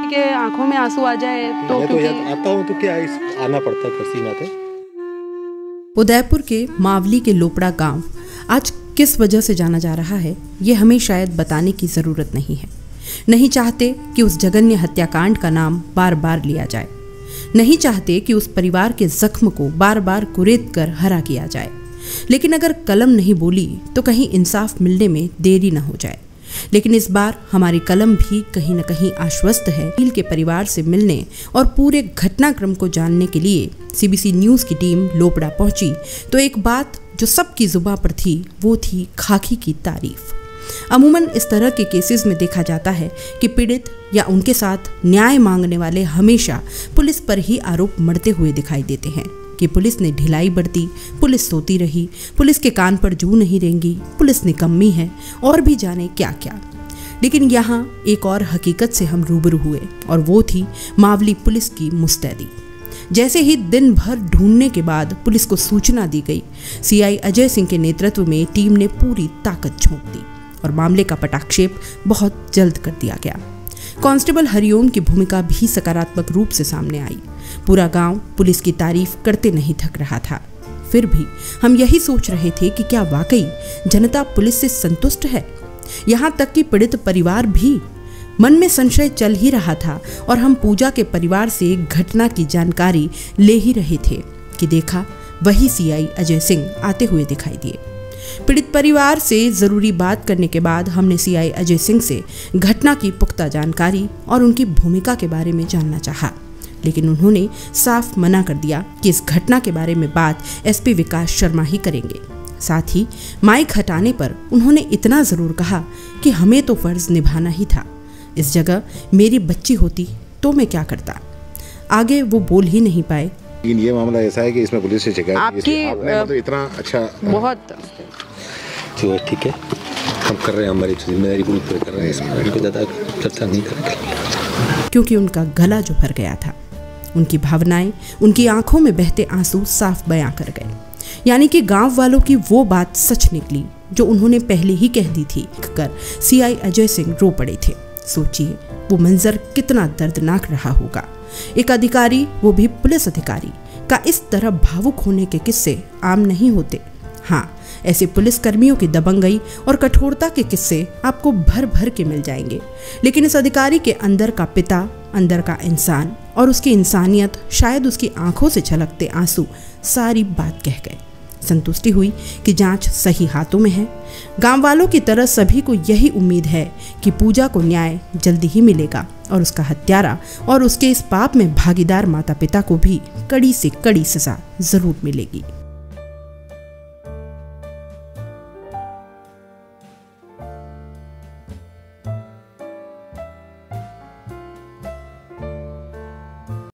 के आंखों में आंसू आ जाए तो मैं तो आता हूँ तो क्या आना पड़ता है पसीना पे। उदयपुर के मावली के लोपड़ा गांव आज किस वजह से जाना जा रहा है, ये हमें शायद बताने की ज़रूरत नहीं है। नहीं चाहते कि उस जघन्य हत्याकांड का नाम बार बार लिया जाए, नहीं चाहते कि उस परिवार के जख्म को बार बार कुरेद कर हरा किया जाए, लेकिन अगर कलम नहीं बोली तो कहीं इंसाफ मिलने में देरी न हो जाए। लेकिन इस बार हमारी कलम भी कहीं न कहीं आश्वस्त है। वकील के परिवार से मिलने और पूरे घटनाक्रम को जानने के लिए सीबीसी न्यूज़ की टीम लोपड़ा पहुंची तो एक बात जो सबकी जुबां पर थी वो थी खाकी की तारीफ। अमूमन इस तरह के केसेस में देखा जाता है कि पीड़ित या उनके साथ न्याय मांगने वाले हमेशा पुलिस पर ही आरोप मढ़ते हुए दिखाई देते हैं कि पुलिस ने ढिलाई बरती, पुलिस सोती रही, पुलिस के कान पर जू नहीं रेंगी, पुलिस निकम्मी है और भी जाने क्या क्या। लेकिन यहाँ एक और हकीकत से हम रूबरू हुए और वो थी मावली पुलिस की मुस्तैदी। जैसे ही दिन भर ढूंढने के बाद पुलिस को सूचना दी गई, सीआई अजय सिंह के नेतृत्व में टीम ने पूरी ताकत झोंक दी और मामले का पटाक्षेप बहुत जल्द कर दिया गया। कांस्टेबल हरिओम की भूमिका भी सकारात्मक रूप से सामने आई। पूरा गांव पुलिस की तारीफ करते नहीं थक रहा था। फिर भी हम यही सोच रहे थे कि क्या वाकई जनता पुलिस से संतुष्ट है। यहाँ तक कि पीड़ित परिवार भी, मन में संशय चल ही रहा था और हम पूजा के परिवार से घटना की जानकारी ले ही रहे थे कि देखा वही सीआई अजय सिंह आते हुए दिखाई दिए। पीड़ित परिवार से ज़रूरी बात करने के बाद हमने सीआई अजय सिंह से घटना की पुख्ता जानकारी और उनकी भूमिका के बारे में जानना चाहा, लेकिन उन्होंने साफ मना कर दिया कि इस घटना के बारे में बात एसपी विकास शर्मा ही करेंगे। साथ ही माइक हटाने पर उन्होंने इतना ज़रूर कहा कि हमें तो फ़र्ज़ निभाना ही था। इस जगह मेरी बच्ची होती तो मैं क्या करता। आगे वो बोल ही नहीं पाए। लेकिन ये मामला ऐसा है कि इसमें पुलिस से शिकायत आपने मतलब इतना अच्छा बहुत तो ठीक है, हम कर रहे हैं, हमारी जिम्मेदारी पूरी कर रहे हैं, इसमें उनको ज़्यादा चर्चा नहीं करेंगे। क्योंकि उनका गला जो भर गया था, उनकी भावनाएं, उनकी आंखों में बहते आंसू साफ बयां कर गए। यानी कि गांव वालों की वो बात सच निकली जो उन्होंने पहले ही कह दी थी। कर सीआई अजय सिंह रो पड़े थे। सोचिए वो मंजर कितना दर्दनाक रहा होगा। एक अधिकारी, वो भी पुलिस अधिकारी, का इस तरह भावुक होने के किस्से आम नहीं होते। हाँ, ऐसे पुलिस कर्मियों की दबंगई और कठोरता के किस्से आपको भर भर के मिल जाएंगे, लेकिन इस अधिकारी के अंदर का पिता, अंदर का इंसान और उसकी इंसानियत, शायद उसकी आंखों से छलकते आंसू सारी बात कह गए। संतुष्टि हुई कि जांच सही हाथों में है। गांव वालों की तरह सभी को यही उम्मीद है कि पूजा को न्याय जल्दी ही मिलेगा और उसका हत्यारा और उसके इस पाप में भागीदार माता पिता को भी कड़ी से कड़ी सजा जरूर मिलेगी।